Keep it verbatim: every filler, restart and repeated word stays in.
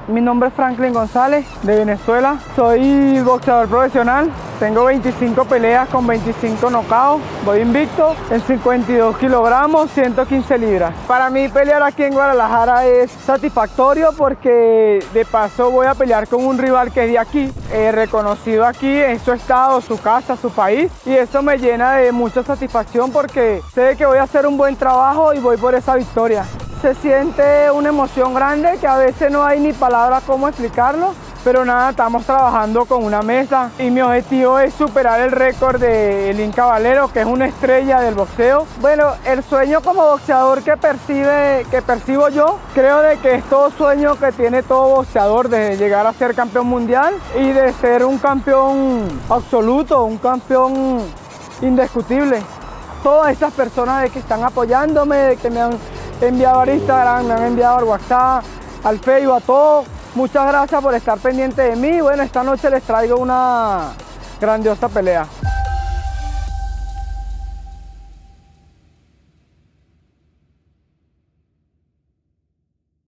Mi nombre es Franklin González, de Venezuela. Soy boxeador profesional. Tengo veinticinco peleas con veinticinco knockouts. Voy invicto en cincuenta y dos kilogramos, ciento quince libras. Para mí pelear aquí en Guadalajara es satisfactorio porque de paso voy a pelear con un rival que es de aquí, eh, reconocido aquí en su estado, su casa, su país. Y eso me llena de mucha satisfacción porque sé que voy a hacer un buen trabajo y voy por esa victoria. Se siente una emoción grande que a veces no hay ni palabras cómo explicarlo. Pero nada, estamos trabajando con una mesa y mi objetivo es superar el récord de Elín Caballero, que es una estrella del boxeo. Bueno, el sueño como boxeador que, percibe, que percibo yo, creo de que es todo sueño que tiene todo boxeador, de llegar a ser campeón mundial y de ser un campeón absoluto, un campeón indiscutible. Todas estas personas de que están apoyándome, de que me han enviado al Instagram, me han enviado al WhatsApp, al Facebook, a todos. Muchas gracias por estar pendiente de mí. Bueno, esta noche les traigo una grandiosa pelea.